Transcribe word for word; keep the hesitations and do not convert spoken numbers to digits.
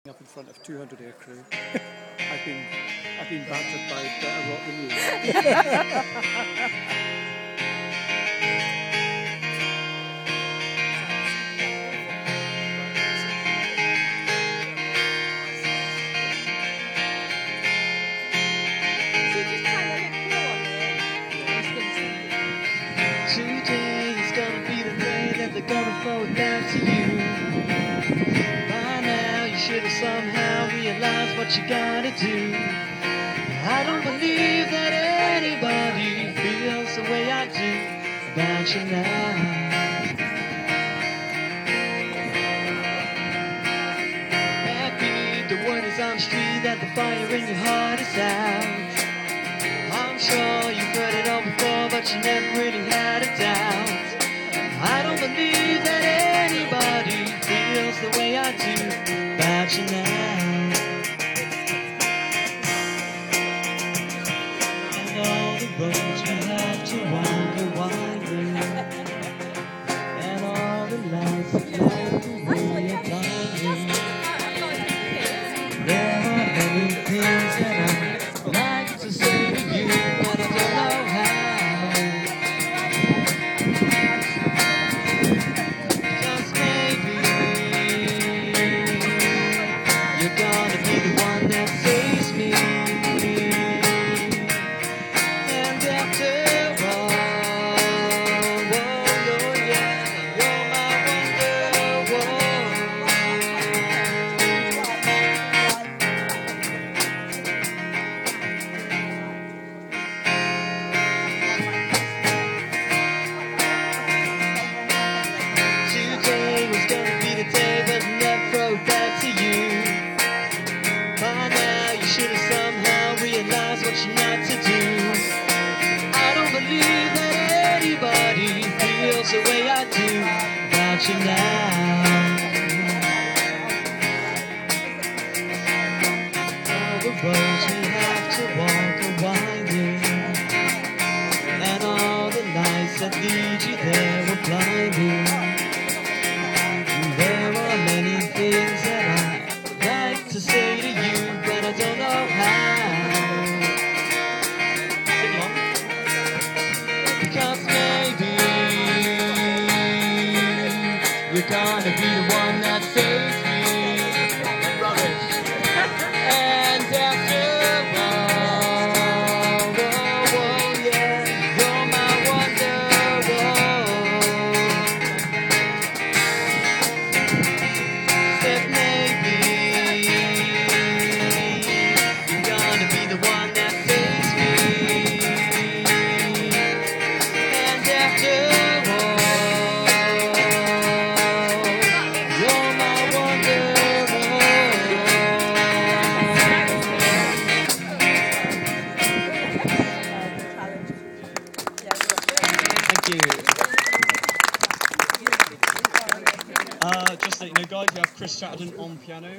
Up in front of two hundred aircrew. I've been I've been bantered by better rock than you. Today is gonna be the day that they're gonna throw it down to you. By now you should have somehow realized what you gotta do. I don't believe that anybody feels the way I do about you now. Backbeat, the word is on the street that the fire in your heart is out. I'm sure you've heard it all before, but you never really had a doubt. I don't believe that anybody feels the way I do about you now. And all the roads we have to walk are winding, and all the lights that light the way are blinding. There are many things that I'd like to say to you, but I don't know how. Just maybe you're gonna be the one that saves me. And after all, oh, oh yeah, you're my wonder, whoa. Today was gonna be the day, but never wrote back to you. By now you should have somehow realized what you're not to do. I don't believe that anybody feels the way I do about you now. All the roads we have to walk are winding, and all the lights that lead you there are blinding. There are many things that I'd like to say to you, but I don't know how. Sing along. Because maybe you're gonna be the one that saves me. Rubbish. And after all, oh, oh, yeah, you're my wonder, whoa. That maybe you're gonna be the one that saves me. And after all, you're my wonder, Thank you. Uh, just so you know, guys, we have Chris Chatterton on piano.